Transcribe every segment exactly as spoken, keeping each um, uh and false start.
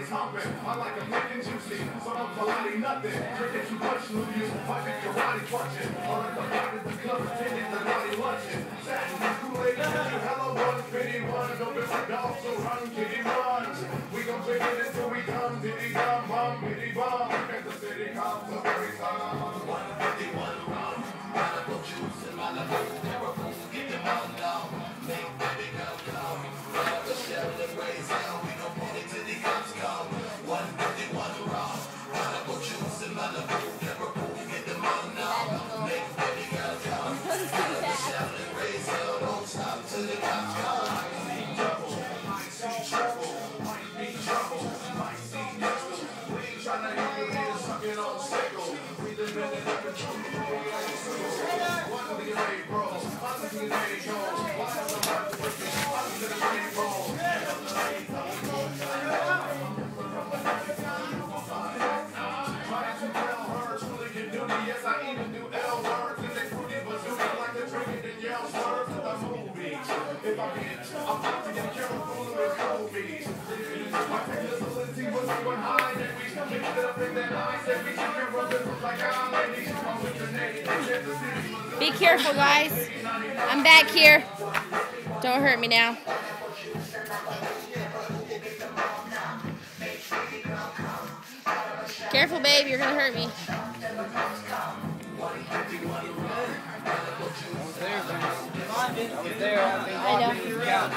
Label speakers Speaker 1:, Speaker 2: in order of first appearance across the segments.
Speaker 1: humping. I like a fucking juicy, so I'm politely nothing. Drinking too much, lose you. I think your body clutching. All of the bodies, the club attending, the body lunching. Satin, Kool-Aid, hello, one, pity one. Don't be a dog, so run, kitty, run. We gon' drink it until we come, diddy, dum, bum, pity, bum. At the city comes the very time. one fifty-one rum. Radical juice in my life. Terrible, get them all down. Make baby girl come. Grab a shell and raise hell. We gon' put it till the cops come. one fifty-one rum. Radical juice in my life. Terrible, get them all down. Make baby girl come. Grab a shell and raise hell. Don't stop till the cops come. See trouble, might see trouble, might be trouble, might see trouble. We ain't tryna hear you niggas sucking on sickle. We live in the never truth. One of these lady bros, one of these lady goes. One of the ones working, one of the lady bros. Trying to tell her, truly can do me. Yes, I even do L words. And they fruity, but do it like they're drinking and yell swerves in the movies. If I can, I'm about to get careful with movies. My technicality was going high, and we picked it up in that eye. Said we took care of business like I'm ladies. I'm with the name.
Speaker 2: Be careful, guys. I'm back here. Don't hurt me now. Careful, babe. You're going to hurt me. I know.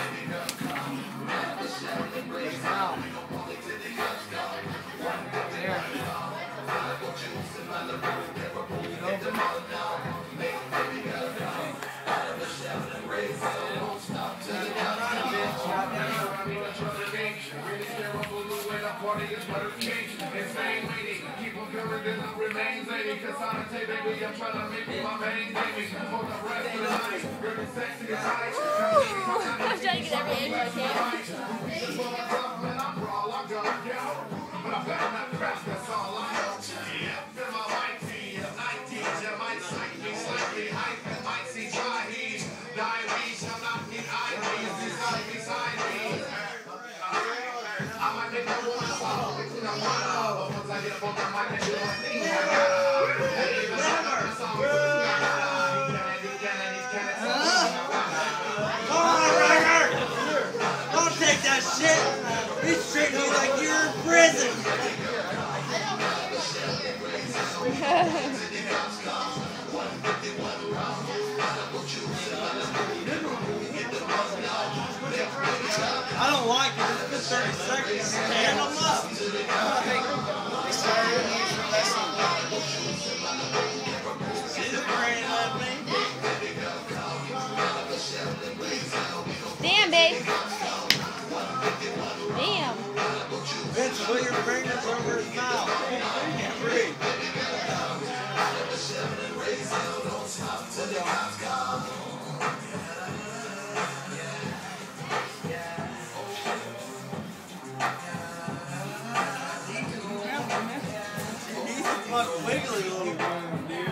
Speaker 2: I'm trying to get every angle I can. But I better not crash, that's all I know. Yeah, my white tee, nineteen, you might sight me slightly, hype, and might see dry heat. Diaries shall not need I Ds beside beside me. I might make a woman swallow between a one of but once I get up on the mic and do a thing, I gotta. Hey, even if I'm a song, he can and he can and he can.
Speaker 3: Come on, Ryder! Don't take that shit! He's treating you like you're in prison! I don't like it. It's been thirty seconds. Stand them up. They started using less See the brain left me?
Speaker 2: Damn, babe. Damn.
Speaker 3: Vince, put your fingers over his mouth. He can't breathe. He's a fucking wiggly little one, dude.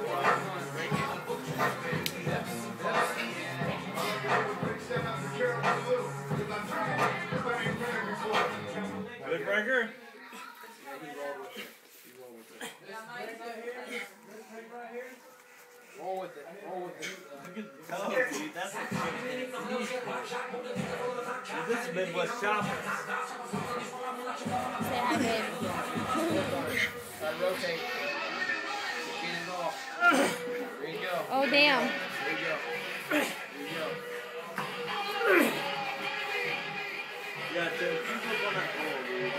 Speaker 3: Good breaker? Roll with it. Roll with it. Look at the color, dude. That's a shit. This is Midwest shopping.
Speaker 2: Say hi, babe.
Speaker 4: I rotate. Get it off. There you go.
Speaker 2: Oh, damn.
Speaker 4: There you go. There you go.
Speaker 3: Yeah, dude. You just want to roll, dude.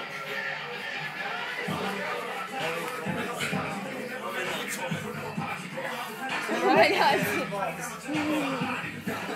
Speaker 2: Oh my gosh.